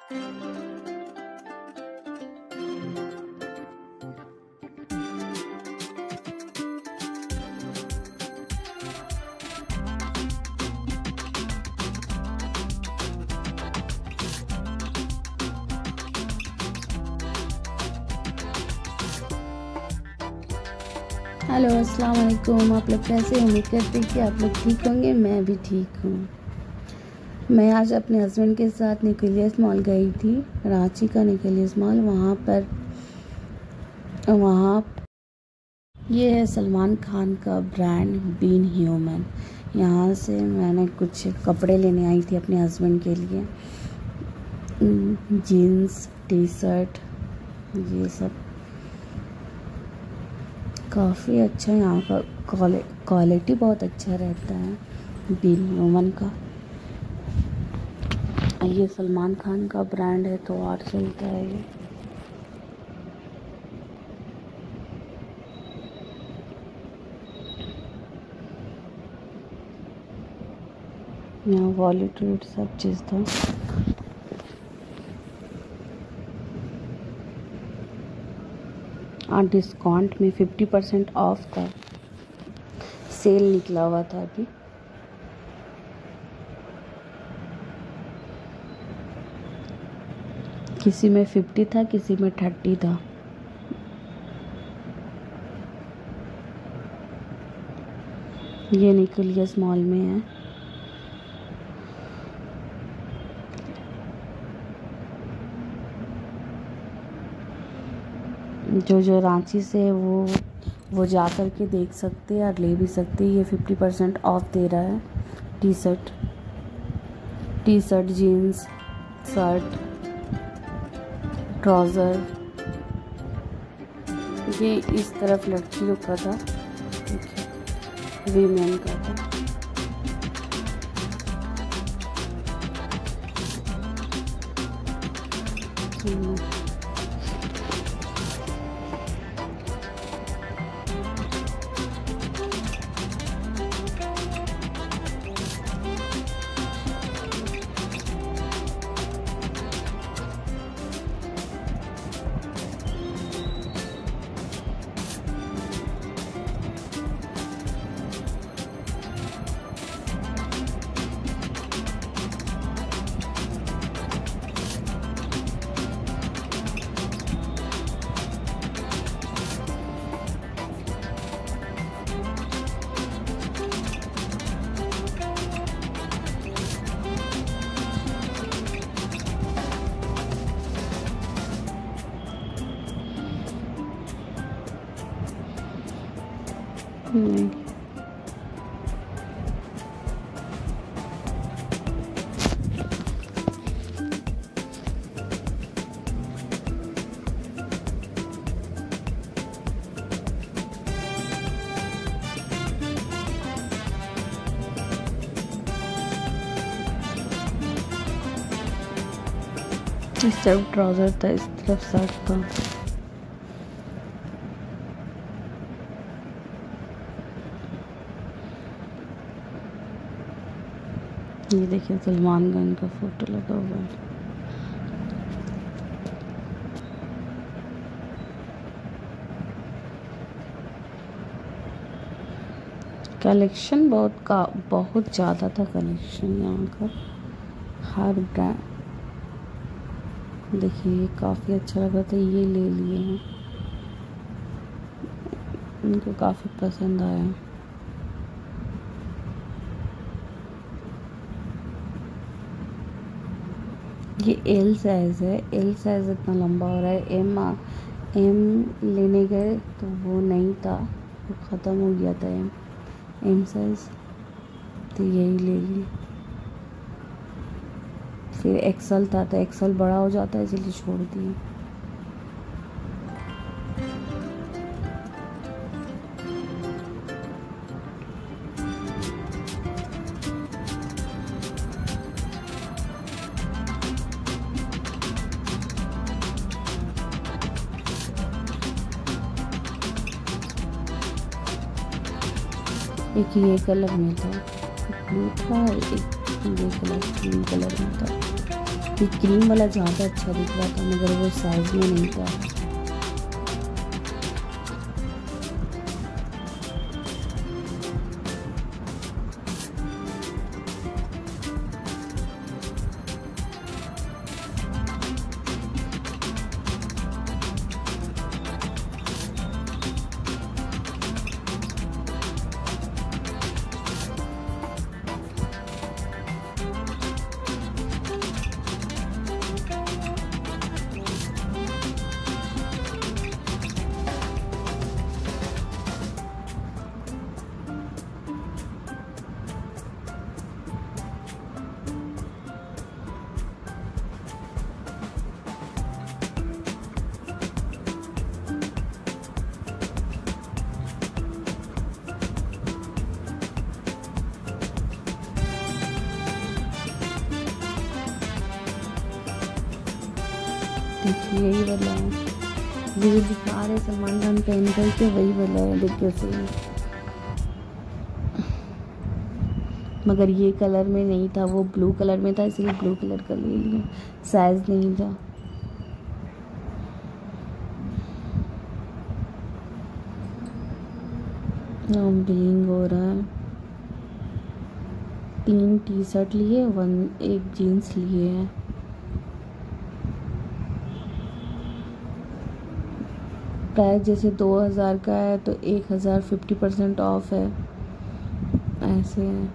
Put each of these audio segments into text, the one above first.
Hello, अस्सलाम वालेकुम। आप लोग कैसे? उम्मीद करते हैं कि आप लोग ठीक होंगे। मैं भी ठीक हूँ। मैं आज अपने हस्बैंड के साथ न्यूक्लियस मॉल गई थी, रांची का न्यूक्लियस मॉल। वहाँ ये है सलमान खान का ब्रांड बीन ह्यूमन। यहाँ से मैंने कुछ कपड़े लेने आई थी अपने हस्बैंड के लिए, जीन्स, टी शर्ट, ये सब। काफ़ी अच्छा यहाँ का क्वालिटी बहुत अच्छा रहता है बीन ह्यूमन का। ये सलमान खान का ब्रांड है तो और चलता है ये। यहाँ वॉलीटूड सब चीज़ था। और डिस्काउंट में 50% ऑफ था, सेल निकला हुआ था अभी। किसी में 50 था, किसी में 30 था। ये न्यूक्लियस मॉल में है। जो रांची से है वो जा कर के देख सकते हैं और ले भी सकते हैं। ये 50% ऑफ दे रहा है। T shirt, jeans, shirt, trouser. ये इस तरफ लड़कियों का था, वीमेन का था। इस तरफ ट्राउज़र था, इस तरफ शर्ट था। ये देखिए सलमान खान का फोटो लगा हुआ है। कलेक्शन बहुत ज़्यादा था कलेक्शन यहाँ का। हर ब्रांड देखिए, काफ़ी अच्छा लगा था, ये ले लिए हैं। इनको काफ़ी पसंद आया। ये एल साइज़ है। एल साइज़ इतना लंबा हो रहा है। एम लेने गए तो वो नहीं था, वो ख़त्म हो गया था एम साइज़, तो यही ले लिए। फिर एक्सल था तो एक्सल बड़ा हो जाता है, इसलिए छोड़ दिए। एक ये कलर में था, ब्लू था, एक ये कलर ग्रीन कलर में था। ये क्रीम वाला ज़्यादा अच्छा दिख रहा था मगर वो साइज में नहीं था। देखिए यही वाला है, ये जो दिखा रहे सलमान खान पहन करके वही वाला है, देखिए सही। मगर ये कलर में नहीं था, वो ब्लू कलर में था, इसलिए ब्लू कलर का ले लिया, साइज नहीं था। बिलिंग हो रहा है। 3 टी शर्ट लिए, एक जीन्स लिए हैं। प्राइस जैसे 2000 का है तो 1000 50% ऑफ है, ऐसे है।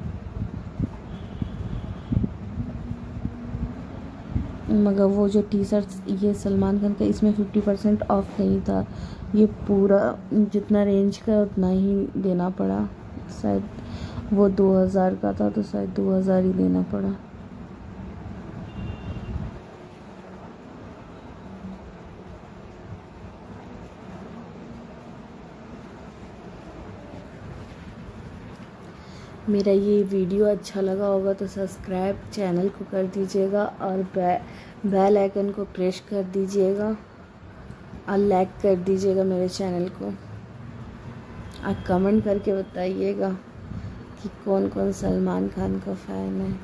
मगर वो जो टी शर्ट ये सलमान खान का, इसमें 50% ऑफ नहीं था, ये पूरा जितना रेंज का उतना ही देना पड़ा। शायद वो 2000 का था तो शायद 2000 ही देना पड़ा। मेरा ये वीडियो अच्छा लगा होगा तो सब्सक्राइब चैनल को कर दीजिएगा और बेल आइकन को प्रेस कर दीजिएगा और लाइक कर दीजिएगा मेरे चैनल को। और कमेंट करके बताइएगा कि कौन कौन सलमान खान का फ़ैन है।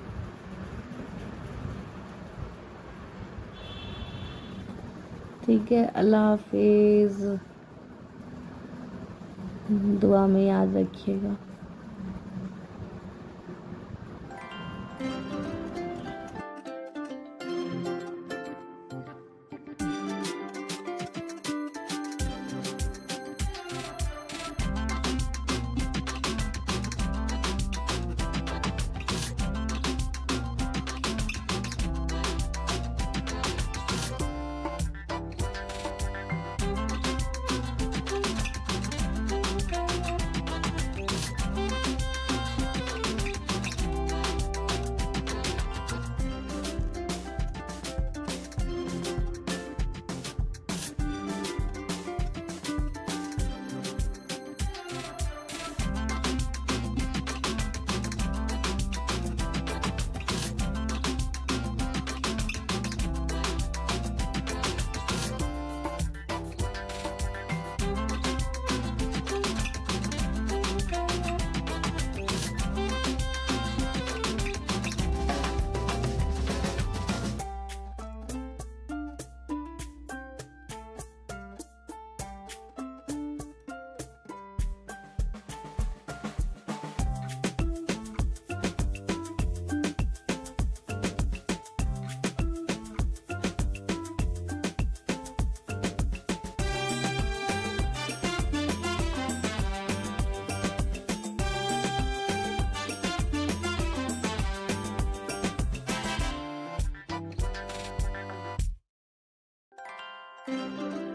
ठीक है, अल्लाह हाफिज़, दुआ में याद रखिएगा। Thank you.